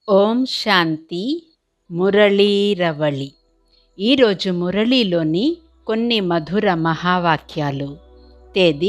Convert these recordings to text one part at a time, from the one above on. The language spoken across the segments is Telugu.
ఓం శాంతి మురళీరవళి. ఈరోజు మురళీలోని కొన్ని మధుర మహావాక్యాలు. తేదీ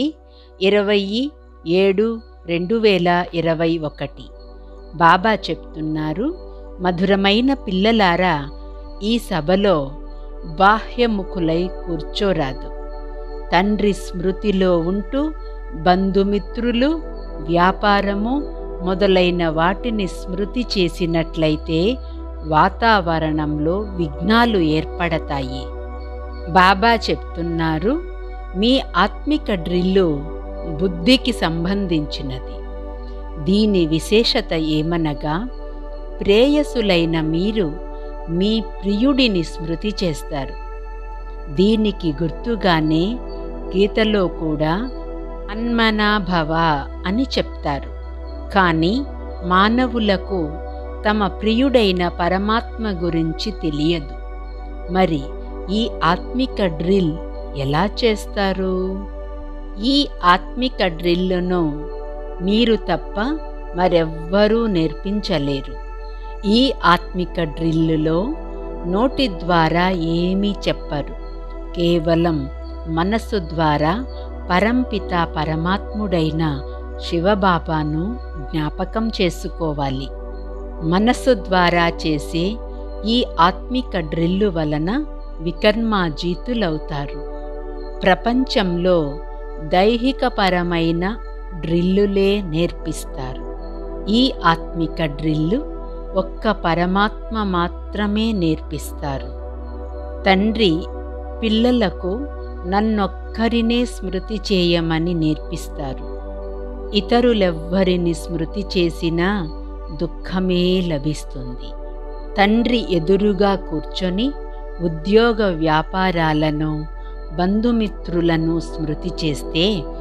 20/7/2021. బాబా చెప్తున్నారు, మధురమైన పిల్లలారా, ఈ సభలో బాహ్యముఖులై కూర్చోరాదు. తండ్రి స్మృతిలో ఉంటూ బంధుమిత్రులు, వ్యాపారము మొదలైన వాటిని స్మృతి చేసినట్లయితే వాతావరణంలో విఘ్నాలు ఏర్పడతాయి. బాబా చెప్తున్నారు, మీ ఆత్మిక డ్రిల్లు బుద్ధికి సంబంధించినది. దీని విశేషత ఏమనగా, ప్రేయసులైన మీరు మీ ప్రియుడిని స్మృతి చేస్తారు. దీనికి గుర్తుగానే గీతలో కూడా మన్మనాభవ అని చెప్తారు. కానీ మానవులకు తమ ప్రియుడైన పరమాత్మ గురించి తెలియదు. మరి ఈ ఆత్మిక డ్రిల్ ఎలా చేస్తారు? ఈ ఆత్మిక డ్రిల్లును మీరు తప్ప మరెవ్వరూ నేర్పించలేరు. ఈ ఆత్మిక డ్రిల్లులో నోటి ద్వారా ఏమీ చెప్పరు. కేవలం మనస్సు ద్వారా పరంపిత పరమాత్ముడైన శివబాబాను జ్ఞాపకం చేసుకోవాలి. మనస్సు ద్వారా చేసే ఈ ఆత్మిక డ్రిల్లు వలన వికర్మాజీతులవుతారు. ప్రపంచంలో దైహికపరమైన డ్రిల్లులే నేర్పిస్తారు. ఈ ఆత్మిక డ్రిల్లు ఒక్క పరమాత్మ మాత్రమే నేర్పిస్తారు. తండ్రి పిల్లలకు నన్నొక్కరినే స్మృతి చేయమని నేర్పిస్తారు. ఇతరులెవ్వరిని స్మృతి చేసినా దుఃఖమే లభిస్తుంది. తండ్రి ఎదురుగా కూర్చొని ఉద్యోగ వ్యాపారాలను, బంధుమిత్రులను స్మృతి చేస్తే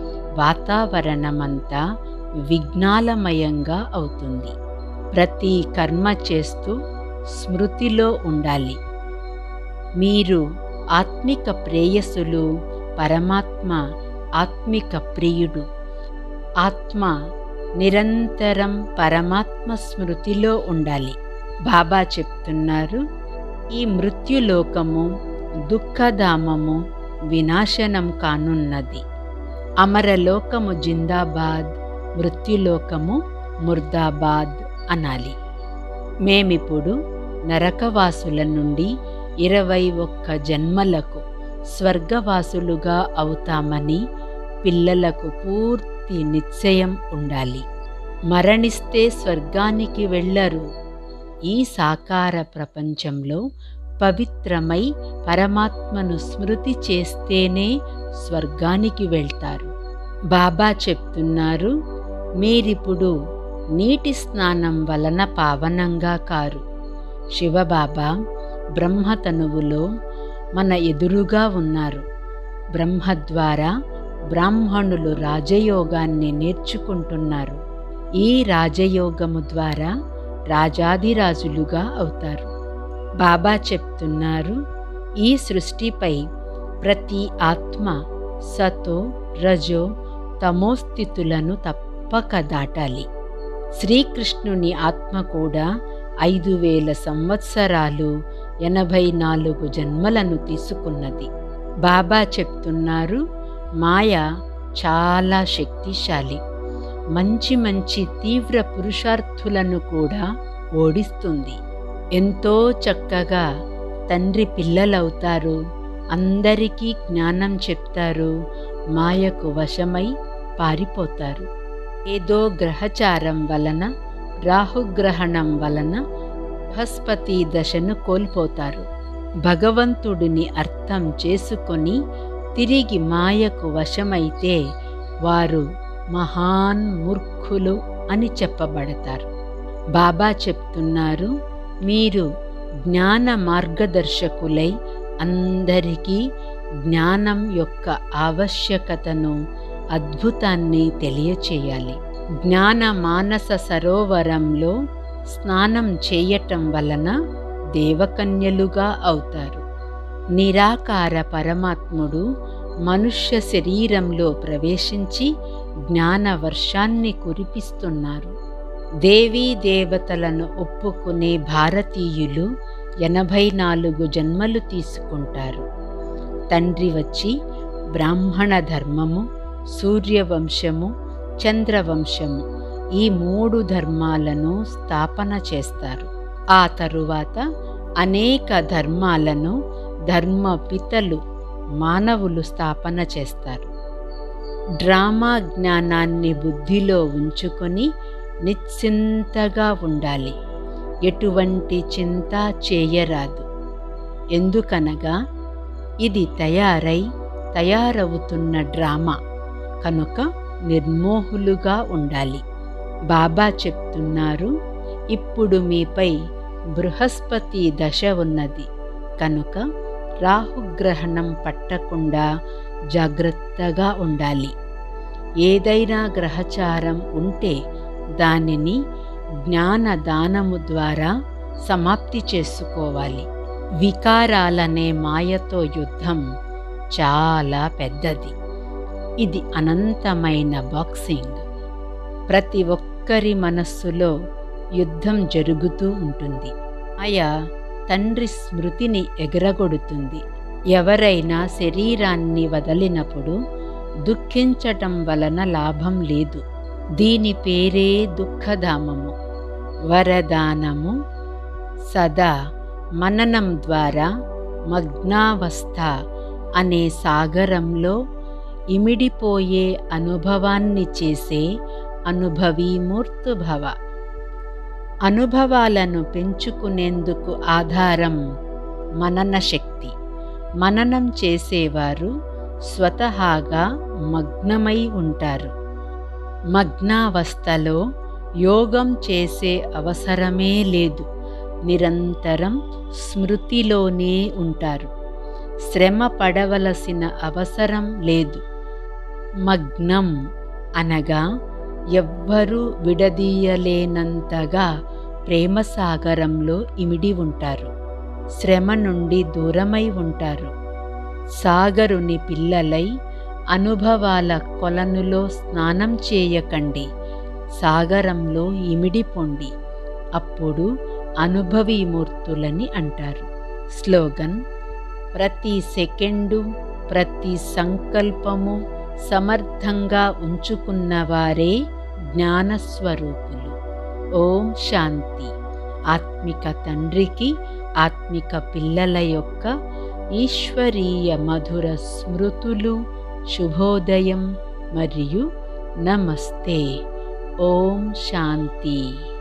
వాతావరణమంతా విఘ్నాలమయంగా అవుతుంది. ప్రతి కర్మ చేస్తూ స్మృతిలో ఉండాలి. మీరు ఆత్మిక ప్రేయసులు, పరమాత్మ ఆత్మిక ప్రియుడు. ఆత్మ నిరంతరం పరమాత్మ స్మృతిలో ఉండాలి. బాబా చెప్తున్నారు, ఈ మృత్యులోకము, దుఃఖధామము వినాశనం కానున్నది. అమరలోకము జిందాబాద్, మృత్యులోకము ముర్దాబాద్ అనాలి. మేమిప్పుడు నరకవాసుల నుండి 21 జన్మలకు స్వర్గవాసులుగా అవుతామని పిల్లలకు పూర్తి నిశ్చయం ఉండాలి. మరణిస్తే స్వర్గానికి వెళ్ళరు. ఈ సాకార ప్రపంచంలో పవిత్రమై పరమాత్మను స్మృతి చేస్తేనే స్వర్గానికి వెళ్తారు. బాబా చెప్తున్నారు, మీరిప్పుడు నీటి స్నానం వలన పావనంగా కారు. శివబాబా బ్రహ్మతనువులో మన ఎదురుగా ఉన్నారు. బ్రహ్మ ద్వారా బ్రాహ్మణులు రాజయోగాన్ని నేర్చుకుంటున్నారు. ఈ రాజయోగము ద్వారా రాజాధిరాజులుగా అవుతారు. బాబా చెప్తున్నారు, ఈ సృష్టిపై ప్రతి ఆత్మ సతో, రజో, తమోస్థితులను తప్పక దాటాలి. శ్రీకృష్ణుని ఆత్మ కూడా 5000 సంవత్సరాలు 84 జన్మలను తీసుకున్నది. బాబా చెప్తున్నారు, మాయ చాలా శక్తిశాలి. మంచి మంచి తీవ్ర పురుషార్థులను కూడా ఓడిస్తుంది. ఎంతో చక్కగా తండ్రి పిల్లలవుతారు. అందరికీ జ్ఞానం చెప్తారు. మాయకు వశమై పారిపోతారు. ఏదో గ్రహచారం వలన, రాహుగ్రహణం వలన బృహస్పతి దశను కోల్పోతారు. భగవంతుడిని అర్థం చేసుకొని తిరిగి మాయకు వశమైతే వారు మహాన్ మూర్ఖులు అని చెప్పబడతారు. బాబా చెప్తున్నారు, మీరు జ్ఞాన మార్గదర్శకులై అందరికీ జ్ఞానం యొక్క ఆవశ్యకతను, అద్భుతాన్ని తెలియచేయాలి. జ్ఞాన మానస సరోవరంలో స్నానం చేయటం వలన దేవకన్యలుగా అవుతారు. నిరాకార పరమాత్ముడు మనుష్య శరీరంలో ప్రవేశించి జ్ఞాన వర్షాన్ని కురిపిస్తున్నారు. దేవీ దేవతలను ఒప్పుకునే భారతీయులు 84 జన్మలు తీసుకుంటారు. తండ్రి వచ్చి బ్రాహ్మణ ధర్మము, సూర్యవంశము, చంద్రవంశము ఈ 3 ధర్మాలను స్థాపన చేస్తారు. ఆ తరువాత అనేక ధర్మాలను ధర్మపితలు మానవులు స్థాపన చేస్తారు. డ్రామా జ్ఞానాన్ని బుద్ధిలో ఉంచుకొని నిశ్చింతగా ఉండాలి. ఎటువంటి చింత చేయరాదు. ఎందుకనగా ఇది తయారవుతున్న డ్రామా కనుక నిర్మోహులుగా ఉండాలి. బాబా చెప్తున్నారు, ఇప్పుడు మీపై బృహస్పతి దశ ఉన్నది కనుక రాహుగ్రహణం పట్టకుండా జాగ్రత్తగా ఉండాలి. ఏదైనా గ్రహచారం ఉంటే దానిని జ్ఞానదానము ద్వారా సమాప్తి చేసుకోవాలి. వికారాలనే మాయతో యుద్ధం చాలా పెద్దది. ఇది అనంతమైన బాక్సింగ్. ప్రతి ఒక్కరి మనస్సులో యుద్ధం జరుగుతూ ఉంటుంది. మాయ తండ్రి స్మృతిని ఎగరగొడుతుంది. ఎవరైనా శరీరాన్ని వదిలినప్పుడు దుఃఖించటం వలన లాభం లేదు. దీని పేరే దుఃఖధామము. వరదానము సదా మననం ద్వారా మగ్నావస్థ అనే సాగరంలో ఇమిడిపోయే అనుభవాన్ని చేసే అనుభవీమూర్తుభవ. అనుభవాలను పెంచుకునేందుకు ఆధారం మనన శక్తి. మననం చేసేవారు స్వతహాగా మగ్నమై ఉంటారు. మగ్నావస్థలో యోగం చేసే అవసరమే లేదు. నిరంతరం స్మృతిలోనే ఉంటారు. శ్రమ పడవలసిన అవసరం లేదు. మగ్నం అనగా ఎవ్వరూ విడదీయలేనంతగా ప్రేమసాగరంలో ఇమిడి ఉంటారు. శ్రమ నుండి దూరమై ఉంటారు. సాగరుని పిల్లలై అనుభవాల కొలనులో స్నానం చేయకండి. సాగరంలో ఇమిడిపోండి. అప్పుడు అనుభవీమూర్తులని అంటారు. స్లోగన్: ప్రతి సెకండు, ప్రతి సంకల్పము సమర్థంగా ఉంచుకున్నవారే జ్ఞానస్వరూపులు. ఓం శాంతి. ఆత్మిక తండ్రికి ఆత్మిక పిల్లల యొక్క ఈశ్వరీయ మధుర స్మృతులు, శుభోదయం మరియు నమస్తే. ఓం శాంతి.